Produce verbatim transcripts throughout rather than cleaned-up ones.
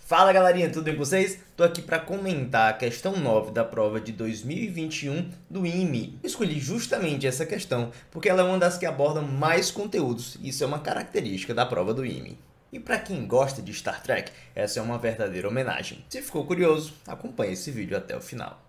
Fala galerinha, tudo bem com vocês? Tô aqui para comentar a questão nove da prova de dois mil e vinte e um do I M E. Escolhi justamente essa questão porque ela é uma das que aborda mais conteúdos e isso é uma característica da prova do I M E. E para quem gosta de Star Trek, essa é uma verdadeira homenagem. Se ficou curioso, acompanhe esse vídeo até o final.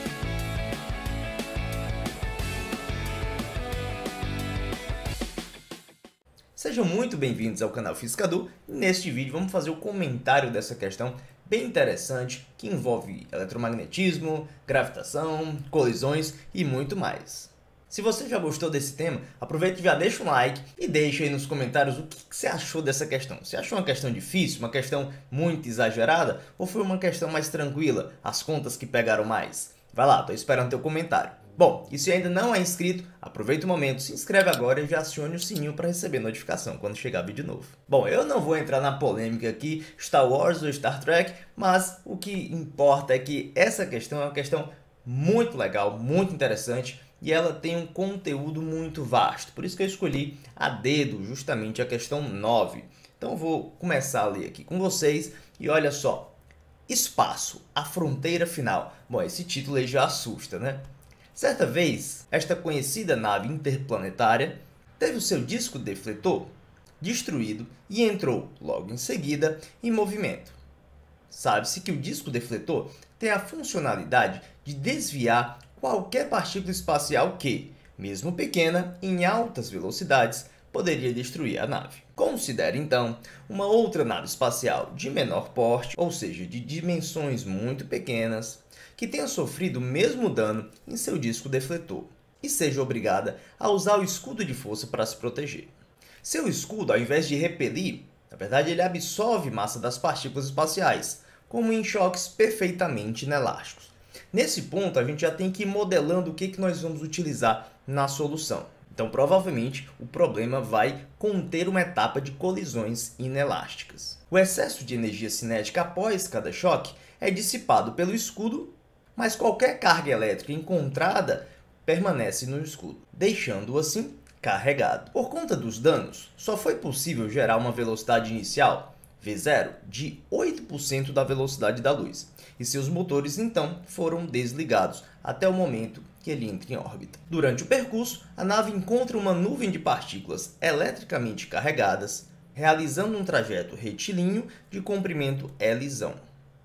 Sejam muito bem-vindos ao canal Física Du. Neste vídeo vamos fazer o comentário dessa questão bem interessante que envolve eletromagnetismo, gravitação, colisões e muito mais. Se você já gostou desse tema, aproveita e já deixa um like e deixa aí nos comentários o que você achou dessa questão. Você achou uma questão difícil, uma questão muito exagerada ou foi uma questão mais tranquila, as contas que pegaram mais? Vai lá, estou esperando teu comentário. Bom, e se ainda não é inscrito, aproveita o momento, se inscreve agora e já acione o sininho para receber notificação quando chegar vídeo novo. Bom, eu não vou entrar na polêmica aqui, Star Wars ou Star Trek, mas o que importa é que essa questão é uma questão muito legal, muito interessante e ela tem um conteúdo muito vasto. Por isso que eu escolhi a dedo justamente a questão nove. Então eu vou começar a ler aqui com vocês e olha só. Espaço, a fronteira final. Bom, esse título aí já assusta, né? Certa vez, esta conhecida nave interplanetária teve o seu disco defletor destruído e entrou, logo em seguida, em movimento. Sabe-se que o disco defletor tem a funcionalidade de desviar qualquer partícula espacial que, mesmo pequena, em altas velocidades, poderia destruir a nave. Considere, então, uma outra nave espacial de menor porte, ou seja, de dimensões muito pequenas, que tenha sofrido o mesmo dano em seu disco defletor e seja obrigada a usar o escudo de força para se proteger. Seu escudo, ao invés de repelir, na verdade ele absorve massa das partículas espaciais, como em choques perfeitamente inelásticos. Nesse ponto, a gente já tem que ir modelando o que, que nós vamos utilizar na solução. Então, provavelmente, o problema vai conter uma etapa de colisões inelásticas. O excesso de energia cinética após cada choque é dissipado pelo escudo, mas qualquer carga elétrica encontrada permanece no escudo, deixando-o assim carregado. Por conta dos danos, só foi possível gerar uma velocidade inicial, V zero, de oito por cento da velocidade da luz, e seus motores então foram desligados até o momento que ele entra em órbita. Durante o percurso, a nave encontra uma nuvem de partículas eletricamente carregadas, realizando um trajeto retilíneo de comprimento L-zão.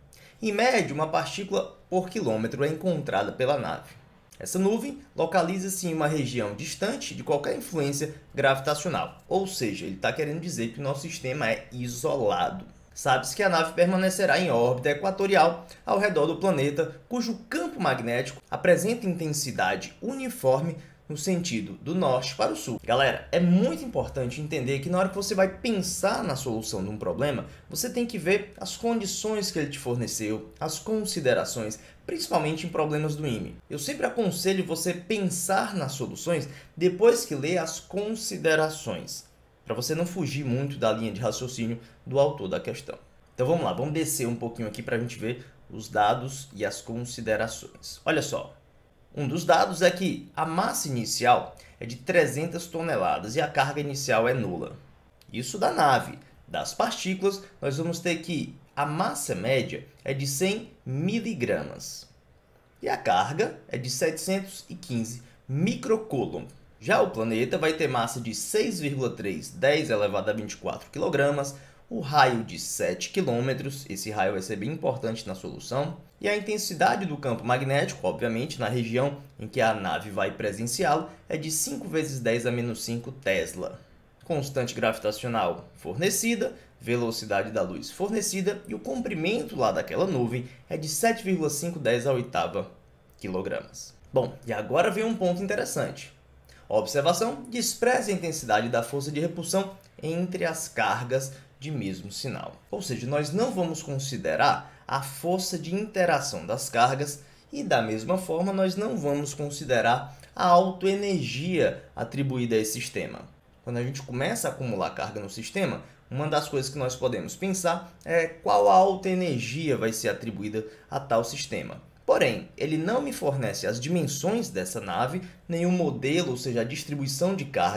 Em média, uma partícula por quilômetro é encontrada pela nave. Essa nuvem localiza-se em uma região distante de qualquer influência gravitacional, ou seja, ele está querendo dizer que o nosso sistema é isolado. Sabe-se que a nave permanecerá em órbita equatorial ao redor do planeta, cujo campo magnético apresenta intensidade uniforme no sentido do norte para o sul. Galera, é muito importante entender que na hora que você vai pensar na solução de um problema, você tem que ver as condições que ele te forneceu, as considerações, principalmente em problemas do I M E. Eu sempre aconselho você pensar nas soluções depois que lê as considerações, para você não fugir muito da linha de raciocínio do autor da questão. Então vamos lá, vamos descer um pouquinho aqui para a gente ver os dados e as considerações. Olha só. Um dos dados é que a massa inicial é de trezentas toneladas e a carga inicial é nula. Isso da nave. Das partículas, nós vamos ter que a massa média é de cem miligramas e a carga é de setecentos e quinze microcoulomb. Já o planeta vai ter massa de seis vírgula três, dez elevado a vinte e quatro quilogramas, o raio de sete quilômetros, esse raio vai ser bem importante na solução, e a intensidade do campo magnético, obviamente, na região em que a nave vai presenciá-lo, é de cinco vezes dez a menos cinco Tesla. Constante gravitacional fornecida, velocidade da luz fornecida, e o comprimento lá daquela nuvem é de sete vírgula cinco dez a oitava quilogramas. Bom, e agora vem um ponto interessante. A observação despreza a intensidade da força de repulsão entre as cargas de mesmo sinal. Ou seja, nós não vamos considerar a força de interação das cargas e, da mesma forma, nós não vamos considerar a autoenergia atribuída a esse sistema. Quando a gente começa a acumular carga no sistema, uma das coisas que nós podemos pensar é qual a autoenergia vai ser atribuída a tal sistema. Porém, ele não me fornece as dimensões dessa nave, nem o modelo, ou seja, a distribuição de cargas,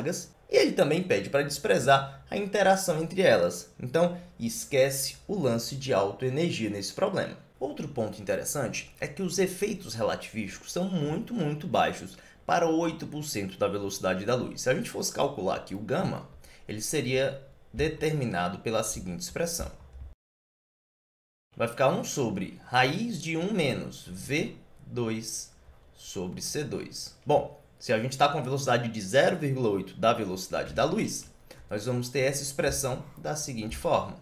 E ele também pede para desprezar a interação entre elas. Então, esquece o lance de autoenergia nesse problema. Outro ponto interessante é que os efeitos relativísticos são muito, muito baixos para oito por cento da velocidade da luz. Se a gente fosse calcular aqui o gama, ele seria determinado pela seguinte expressão. Vai ficar um sobre raiz de um menos V dois sobre C dois. Bom, se a gente está com a velocidade de zero vírgula oito da velocidade da luz, nós vamos ter essa expressão da seguinte forma.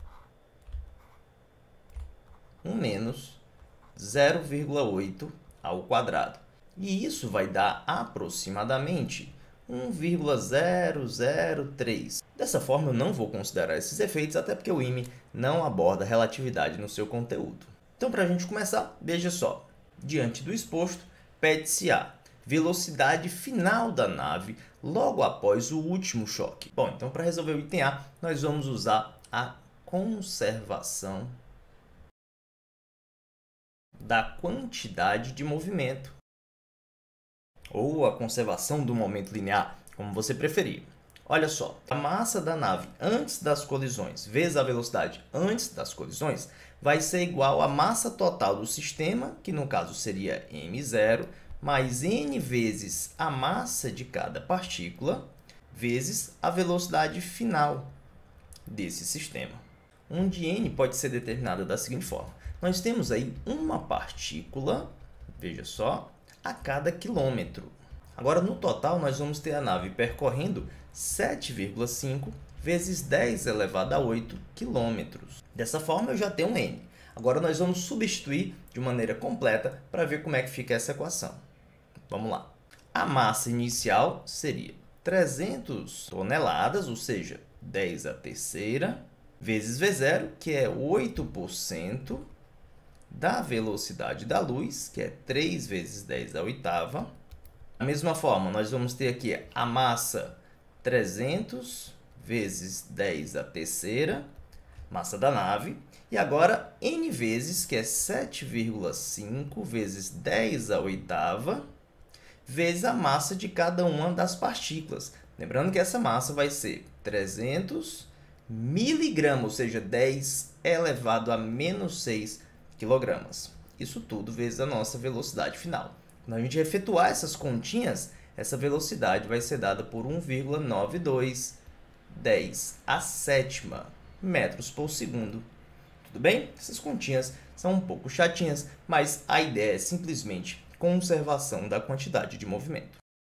um menos zero vírgula oito ao quadrado. E isso vai dar aproximadamente um vírgula zero zero três. Dessa forma, eu não vou considerar esses efeitos, até porque o I M E não aborda relatividade no seu conteúdo. Então, para a gente começar, veja só. Diante do exposto, pede-se a velocidade final da nave logo após o último choque. Bom, então, para resolver o item A, nós vamos usar a conservação da quantidade de movimento, ou a conservação do momento linear, como você preferir. Olha só, a massa da nave antes das colisões vezes a velocidade antes das colisões vai ser igual à massa total do sistema, que no caso seria m zero, mais n vezes a massa de cada partícula, vezes a velocidade final desse sistema, onde n pode ser determinada da seguinte forma. Nós temos aí uma partícula, veja só, a cada quilômetro. Agora, no total, nós vamos ter a nave percorrendo sete vírgula cinco vezes dez elevado a oito quilômetros. Dessa forma, eu já tenho um n. Agora, nós vamos substituir de maneira completa para ver como é que fica essa equação. Vamos lá. A massa inicial seria trezentas toneladas, ou seja, dez à terceira, vezes V zero, que é oito por cento da velocidade da luz, que é três vezes dez à oitava. Da mesma forma, nós vamos ter aqui a massa trezentas vezes dez à terceira, massa da nave. E agora, n vezes, que é sete vírgula cinco vezes dez à oitava, vezes a massa de cada uma das partículas. Lembrando que essa massa vai ser trezentos miligramas, ou seja, dez elevado a menos seis quilogramas. Isso tudo vezes a nossa velocidade final. Quando a gente efetuar essas continhas, essa velocidade vai ser dada por um vírgula noventa e dois dez à sétima metros por segundo. Tudo bem? Essas continhas são um pouco chatinhas, mas a ideia é simplesmente conservação da quantidade de movimento.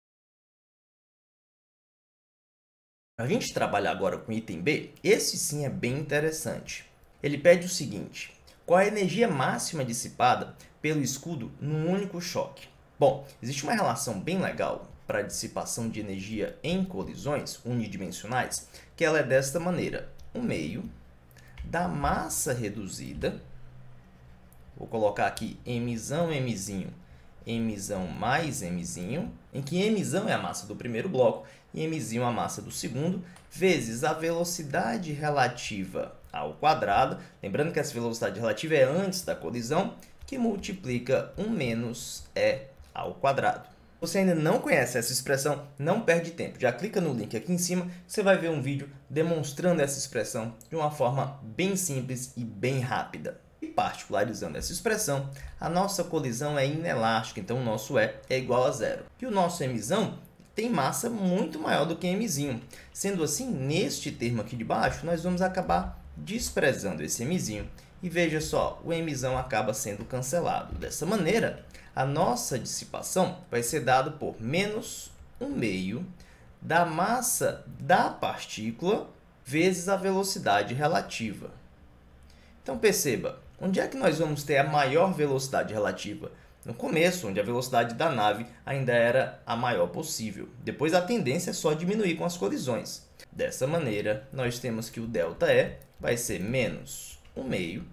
A gente trabalhar agora com o item B, esse sim é bem interessante. Ele pede o seguinte: qual a energia máxima dissipada pelo escudo num único choque? Bom, existe uma relação bem legal para a dissipação de energia em colisões unidimensionais, que ela é desta maneira: um meio da massa reduzida, vou colocar aqui mzão, mzinho, mzão mais mzinho, em que mzão é a massa do primeiro bloco e mzinho a massa do segundo, vezes a velocidade relativa ao quadrado, lembrando que essa velocidade relativa é antes da colisão, que multiplica um menos e ao quadrado. Se você ainda não conhece essa expressão, não perde tempo. Já clica no link aqui em cima, você vai ver um vídeo demonstrando essa expressão de uma forma bem simples e bem rápida. E particularizando essa expressão, a nossa colisão é inelástica, então o nosso E é igual a zero. E o nosso mzão tem massa muito maior do que mzinho. Sendo assim, neste termo aqui de baixo, nós vamos acabar desprezando esse mzinho. E veja só, o mzão acaba sendo cancelado. Dessa maneira, a nossa dissipação vai ser dada por menos um meio da massa da partícula vezes a velocidade relativa. Então, perceba, onde é que nós vamos ter a maior velocidade relativa? No começo, onde a velocidade da nave ainda era a maior possível. Depois, a tendência é só diminuir com as colisões. Dessa maneira, nós temos que o ΔE vai ser menos um meio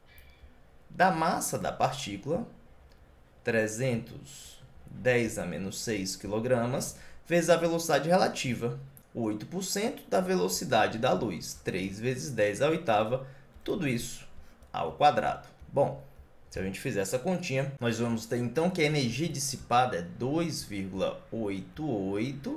da massa da partícula, trezentos dez a menos seis quilogramas, vezes a velocidade relativa, oito por cento da velocidade da luz, três vezes dez à oitava, tudo isso ao quadrado. Bom, se a gente fizer essa continha, nós vamos ter então que a energia dissipada é dois vírgula oitenta e oito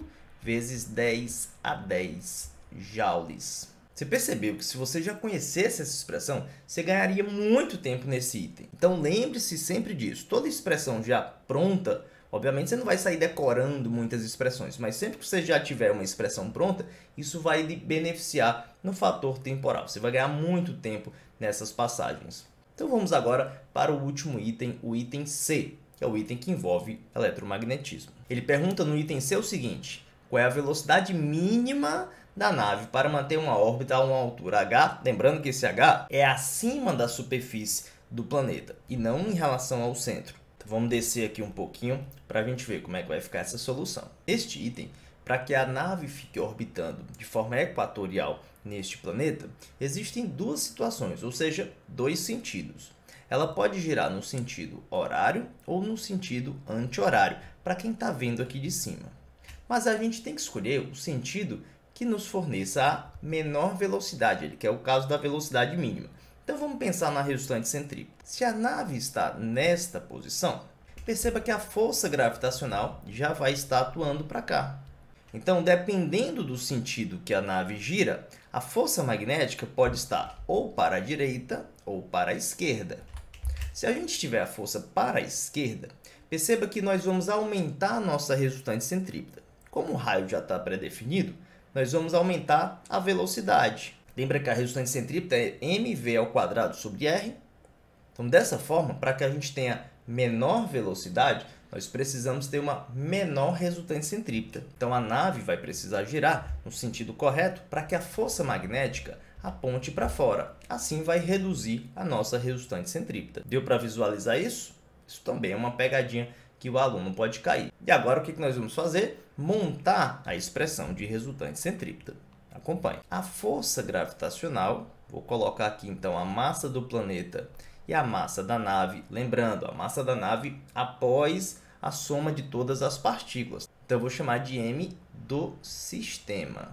vezes dez a dez joules. Você percebeu que se você já conhecesse essa expressão, você ganharia muito tempo nesse item. Então lembre-se sempre disso. Toda expressão já pronta, obviamente você não vai sair decorando muitas expressões, mas sempre que você já tiver uma expressão pronta, isso vai lhe beneficiar no fator temporal. Você vai ganhar muito tempo nessas passagens. Então vamos agora para o último item, o item C, que é o item que envolve eletromagnetismo. Ele pergunta no item C o seguinte: qual é a velocidade mínima da nave para manter uma órbita a uma altura h? Lembrando que esse h é acima da superfície do planeta e não em relação ao centro. Então, vamos descer aqui um pouquinho para a gente ver como é que vai ficar essa solução. Este item, para que a nave fique orbitando de forma equatorial neste planeta, existem duas situações, ou seja, dois sentidos. Ela pode girar no sentido horário ou no sentido anti-horário, para quem está vendo aqui de cima. Mas a gente tem que escolher o sentido que nos forneça a menor velocidade, que é o caso da velocidade mínima. Então vamos pensar na resultante centrípeta. Se a nave está nesta posição, perceba que a força gravitacional já vai estar atuando para cá. Então, dependendo do sentido que a nave gira, a força magnética pode estar ou para a direita ou para a esquerda. Se a gente tiver a força para a esquerda, perceba que nós vamos aumentar a nossa resultante centrípeta. Como o raio já está pré-definido, nós vamos aumentar a velocidade. Lembra que a resultante centrípeta é mv ao quadrado sobre r? Então, dessa forma, para que a gente tenha menor velocidade, nós precisamos ter uma menor resultante centrípeta. Então, a nave vai precisar girar no sentido correto para que a força magnética aponte para fora. Assim, vai reduzir a nossa resultante centrípeta. Deu para visualizar isso? Isso também é uma pegadinha que o aluno pode cair. E agora, o que nós vamos fazer? Montar a expressão de resultante centrípeta. Acompanhe. A força gravitacional, vou colocar aqui então a massa do planeta e a massa da nave. Lembrando, a massa da nave após a soma de todas as partículas. Então, eu vou chamar de m do sistema.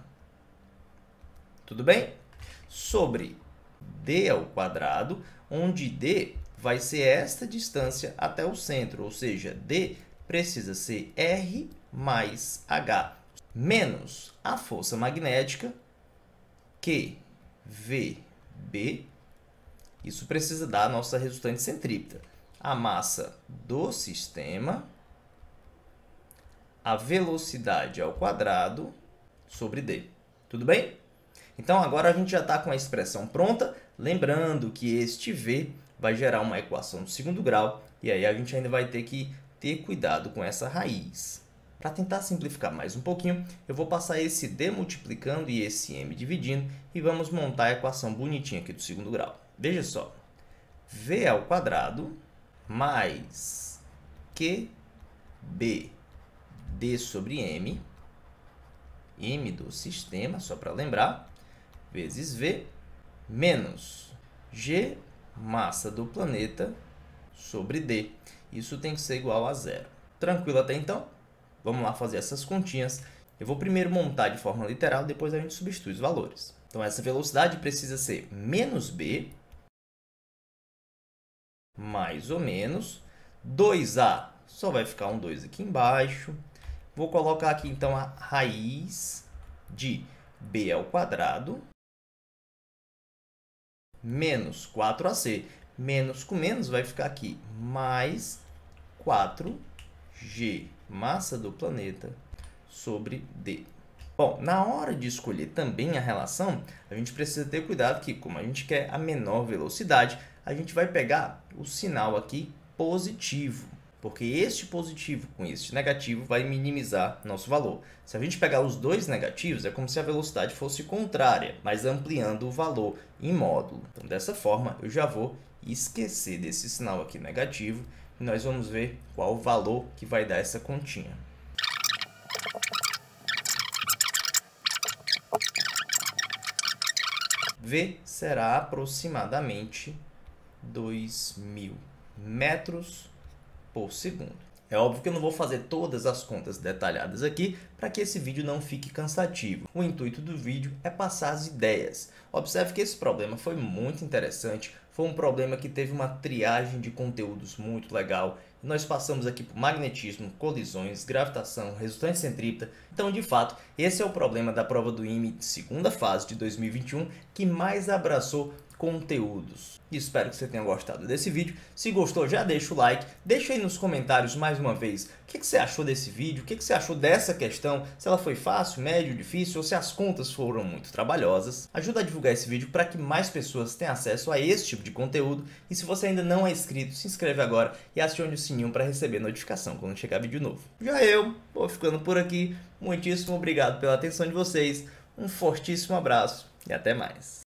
Tudo bem? Sobre d ao quadrado, onde d vai ser esta distância até o centro, ou seja, d precisa ser r mais h, menos a força magnética, Q V B, isso precisa dar a nossa resultante centrípeta, a massa do sistema, a velocidade ao quadrado sobre d. Tudo bem? Então, agora a gente já está com a expressão pronta, lembrando que este V vai gerar uma equação do segundo grau, e aí a gente ainda vai ter que ter cuidado com essa raiz. Para tentar simplificar mais um pouquinho, eu vou passar esse d multiplicando e esse m dividindo, e vamos montar a equação bonitinha aqui do segundo grau. Veja só, v ao quadrado mais qb d sobre m, m do sistema, só para lembrar, vezes v, menos g, massa do planeta, sobre d. Isso tem que ser igual a zero. Tranquilo até então? Vamos lá fazer essas continhas. Eu vou primeiro montar de forma literal, depois a gente substitui os valores. Então, essa velocidade precisa ser menos b, mais ou menos, dois a, só vai ficar um dois aqui embaixo. Vou colocar aqui, então, a raiz de b ao quadrado, menos quatro a c. Menos com menos vai ficar aqui, mais quatro g, massa do planeta, sobre d. Bom, na hora de escolher também a relação, a gente precisa ter cuidado que, como a gente quer a menor velocidade, a gente vai pegar o sinal aqui positivo, porque este positivo com este negativo vai minimizar nosso valor. Se a gente pegar os dois negativos, é como se a velocidade fosse contrária, mas ampliando o valor em módulo. Então, dessa forma, eu já vou esquecer desse sinal aqui negativo e nós vamos ver qual o valor que vai dar essa continha. V será aproximadamente dois mil metros por segundo. É óbvio que eu não vou fazer todas as contas detalhadas aqui para que esse vídeo não fique cansativo. O intuito do vídeo é passar as ideias. Observe que esse problema foi muito interessante, foi um problema que teve uma triagem de conteúdos muito legal. Nós passamos aqui por magnetismo, colisões, gravitação, resultante centrípeta. Então, de fato, esse é o problema da prova do I M E de segunda fase de dois mil e vinte e um que mais abraçou conteúdos. Espero que você tenha gostado desse vídeo. Se gostou, já deixa o like. Deixa aí nos comentários mais uma vez o que você achou desse vídeo, o que você achou dessa questão, se ela foi fácil, médio, difícil ou se as contas foram muito trabalhosas. Ajuda a divulgar esse vídeo para que mais pessoas tenham acesso a esse tipo de conteúdo. E se você ainda não é inscrito, se inscreve agora e acione o sininho para receber notificação quando chegar vídeo novo. Já eu vou ficando por aqui. Muitíssimo obrigado pela atenção de vocês. Um fortíssimo abraço e até mais.